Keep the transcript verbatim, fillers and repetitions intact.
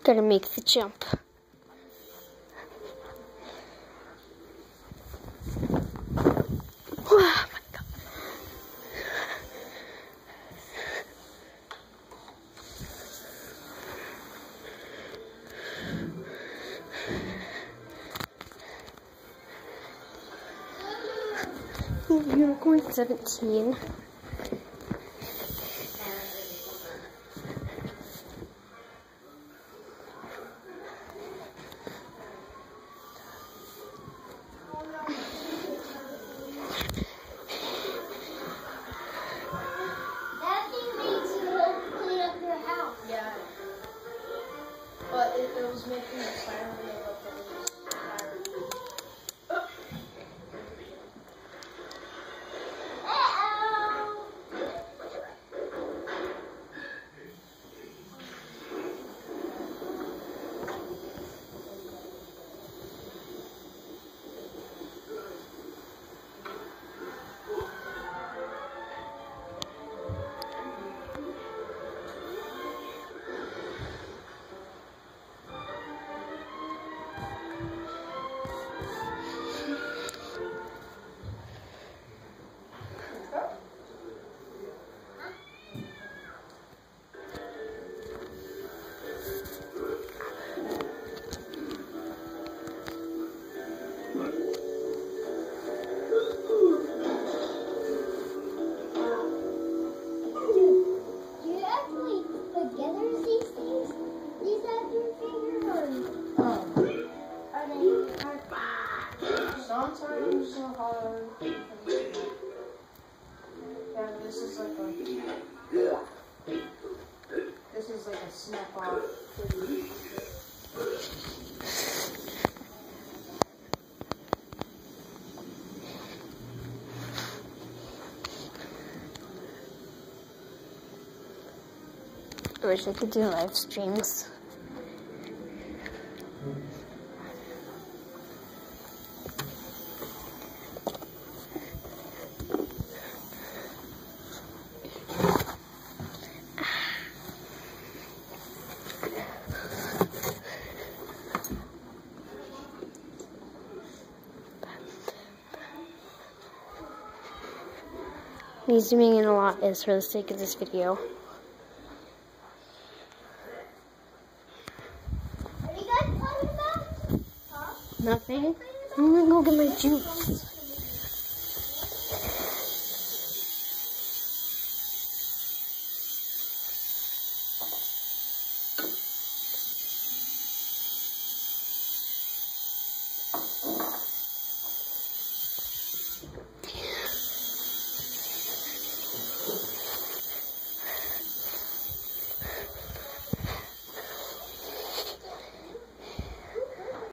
Gotta make the jump. Oh my God. Unicorn seventeen. But it, it was making a siren when it looked at it. Sometimes so hard. Yeah, this is like a this is like a snap off. I wish I could do live streams. Me zooming in a lot is for the sake of this video. What are you guys talking about? Huh? Nothing. I'm gonna go get my juice.